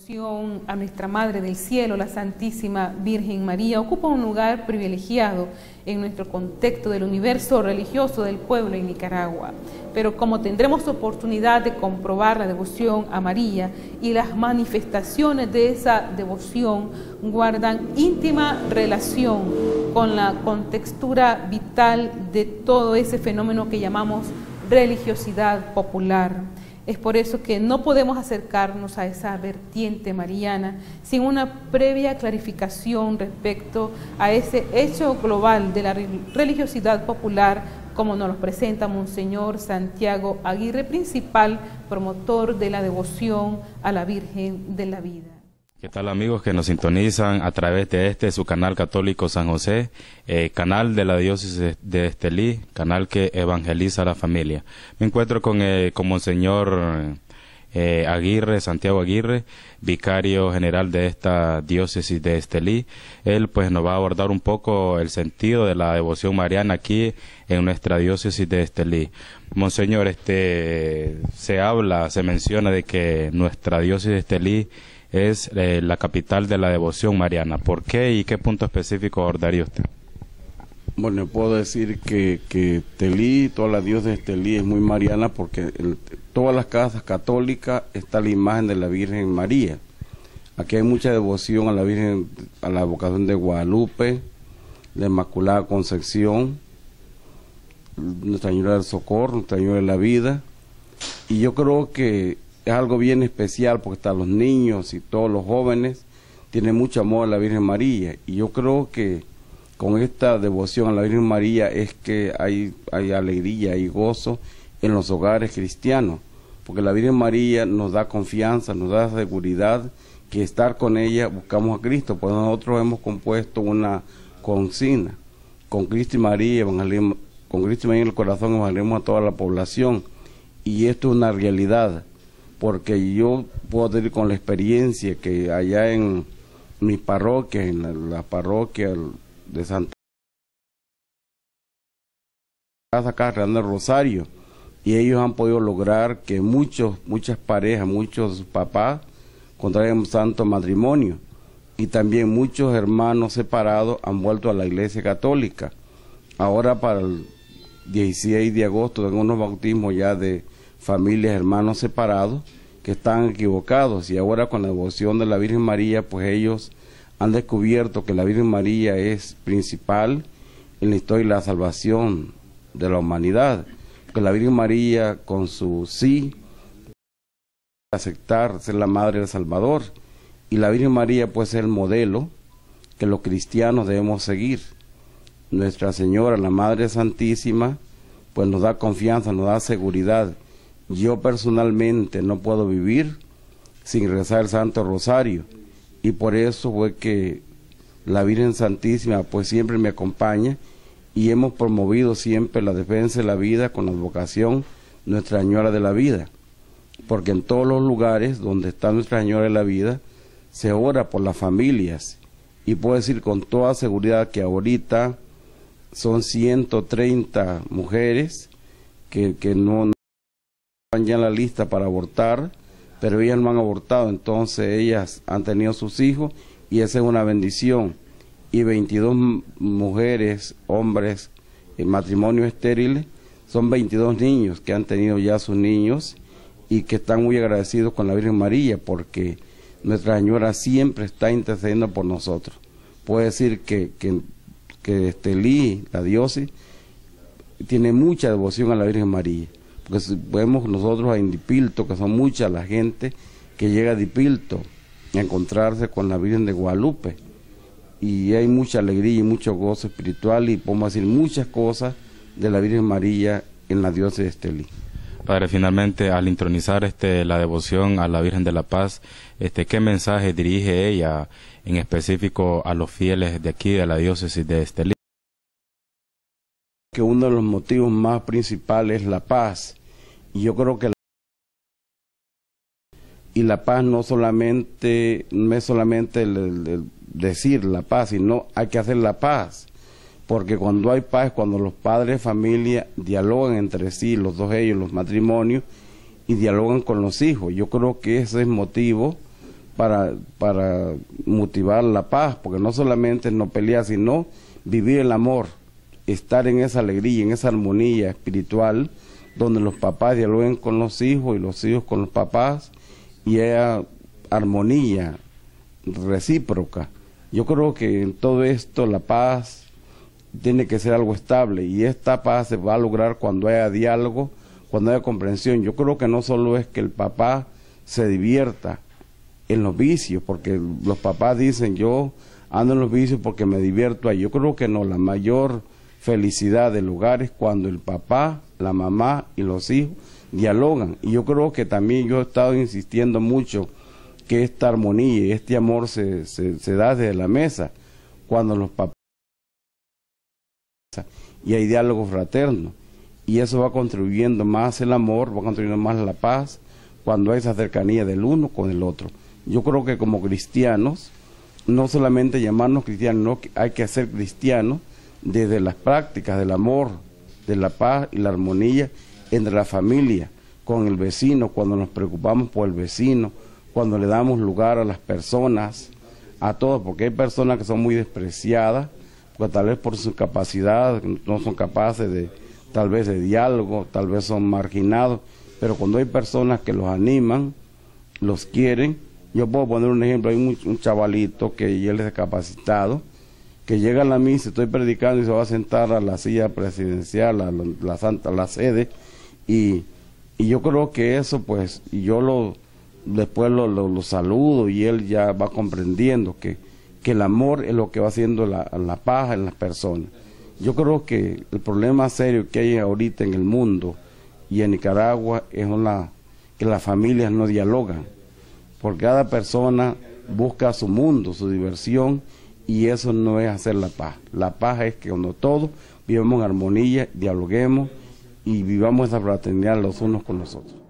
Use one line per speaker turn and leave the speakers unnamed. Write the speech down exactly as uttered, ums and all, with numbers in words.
devoción a nuestra Madre del Cielo, la Santísima Virgen María, ocupa un lugar privilegiado en nuestro contexto del universo religioso del pueblo en Nicaragua. Pero como tendremos oportunidad de comprobar la devoción a María y las manifestaciones de esa devoción guardan íntima relación con la contextura vital de todo ese fenómeno que llamamos religiosidad popular. Es por eso que no podemos acercarnos a esa vertiente mariana sin una previa clarificación respecto a ese hecho global de la religiosidad popular, como nos lo presenta Monseñor Santiago Aguirre, principal promotor de la devoción a la Virgen de la Vida.
¿Qué tal, amigos que nos sintonizan a través de este, su canal católico San José, eh, canal de la diócesis de Estelí, canal que evangeliza a la familia? Me encuentro con, eh, con Monseñor eh, Aguirre, Santiago Aguirre, vicario general de esta diócesis de Estelí. Él pues nos va a abordar un poco el sentido de la devoción mariana aquí en nuestra diócesis de Estelí. Monseñor, este, se habla, se menciona de que nuestra diócesis de Estelí es eh, la capital de la devoción mariana. ¿Por qué y qué punto específico abordaría usted?
Bueno, puedo decir que, que Estelí, toda la diócesis de Estelí es muy mariana porque en todas las casas católicas está la imagen de la Virgen María. Aquí hay mucha devoción a la Virgen, a la vocación de Guadalupe, la Inmaculada Concepción, Nuestra Señora del Socorro, Nuestra Señora de la Vida, y yo creo que es algo bien especial porque hasta los niños y todos los jóvenes tienen mucho amor a la Virgen María, y yo creo que con esta devoción a la Virgen María es que hay, hay alegría y gozo en los hogares cristianos, porque la Virgen María nos da confianza, nos da seguridad que estar con ella buscamos a Cristo. Pues nosotros hemos compuesto una consigna: con Cristo y María, evangelismo, con Cristo y María en el corazón evangelizamos a toda la población, y esto es una realidad, porque yo puedo decir con la experiencia que allá en mi parroquia, en la, la parroquia de Santa Casa acá Real Rosario, y ellos han podido lograr que muchos, muchas parejas, muchos de sus papás contraigan santo matrimonio, y también muchos hermanos separados han vuelto a la Iglesia Católica. Ahora para el dieciséis de agosto tengo unos bautismos ya de familias, hermanos separados que están equivocados, y ahora con la devoción de la Virgen María pues ellos han descubierto que la Virgen María es principal en la historia de la salvación de la humanidad, porque la Virgen María con su sí aceptar ser la madre del Salvador, y la Virgen María pues es el modelo que los cristianos debemos seguir. Nuestra Señora, la Madre Santísima, pues nos da confianza, nos da seguridad. Yo personalmente no puedo vivir sin rezar el Santo Rosario, y por eso fue que la Virgen Santísima pues siempre me acompaña, y hemos promovido siempre la defensa de la vida con la advocación Nuestra Señora de la Vida, porque en todos los lugares donde está Nuestra Señora de la Vida se ora por las familias, y puedo decir con toda seguridad que ahorita son ciento treinta mujeres que, que no están ya en la lista para abortar, pero ellas no han abortado, entonces ellas han tenido sus hijos, y esa es una bendición. Y veintidós mujeres, hombres en matrimonio estériles, son veintidós niños que han tenido ya sus niños, y que están muy agradecidos con la Virgen María, porque Nuestra Señora siempre está intercediendo por nosotros. Puedo decir que, que, que Estelí, la diócesis, tiene mucha devoción a la Virgen María, porque si vemos nosotros a Dipilto, que son mucha la gente que llega a Dipilto a encontrarse con la Virgen de Guadalupe, y hay mucha alegría y mucho gozo espiritual, y podemos decir muchas cosas de la Virgen María en la diócesis de Estelí.
Padre, finalmente, al intronizar este, la devoción a la Virgen de la Paz, este, ¿qué mensaje dirige ella en específico a los fieles de aquí, de la diócesis de Estelí?
Que uno de los motivos más principales es la paz, y yo creo que la, y la paz no solamente no es solamente el, el, el decir la paz, sino hay que hacer la paz, porque cuando hay paz, cuando los padres de familia dialogan entre sí, los dos ellos, los matrimonios, y dialogan con los hijos. Yo creo que ese es motivo para, para motivar la paz, porque no solamente no pelear, sino vivir el amor, estar en esa alegría, en esa armonía espiritual, donde los papás dialoguen con los hijos y los hijos con los papás, y haya armonía recíproca. Yo creo que en todo esto la paz tiene que ser algo estable, y esta paz se va a lograr cuando haya diálogo, cuando haya comprensión. Yo creo que no solo es que el papá se divierta en los vicios, porque los papás dicen yo ando en los vicios porque me divierto ahí. Yo creo que no, la mayor felicidad del hogar es cuando el papá, la mamá y los hijos dialogan. Y yo creo que también yo he estado insistiendo mucho que esta armonía y este amor se, se, se da desde la mesa, cuando los papás y hay diálogo fraterno, y eso va contribuyendo más el amor, va contribuyendo más la paz, cuando hay esa cercanía del uno con el otro. Yo creo que como cristianos, no solamente llamarnos cristianos, no, hay que ser cristianos desde las prácticas del amor, de la paz y la armonía entre la familia, con el vecino, cuando nos preocupamos por el vecino, cuando le damos lugar a las personas, a todos, porque hay personas que son muy despreciadas, porque tal vez por su capacidad no son capaces de, tal vez de diálogo, tal vez son marginados, pero cuando hay personas que los animan, los quieren. Yo puedo poner un ejemplo, hay un, un chavalito que él es discapacitado, que llega a la misa, estoy predicando y se va a sentar a la silla presidencial, a la, la santa, a la sede, y, y yo creo que eso pues, y yo lo después lo, lo, lo saludo, y él ya va comprendiendo que, que el amor es lo que va haciendo la, la paz en las personas. Yo creo que el problema serio que hay ahorita en el mundo y en Nicaragua es una, que las familias no dialogan, porque cada persona busca su mundo, su diversión, y eso no es hacer la paz. La paz es que cuando todos vivamos en armonía, dialoguemos y vivamos esa fraternidad los unos con los otros.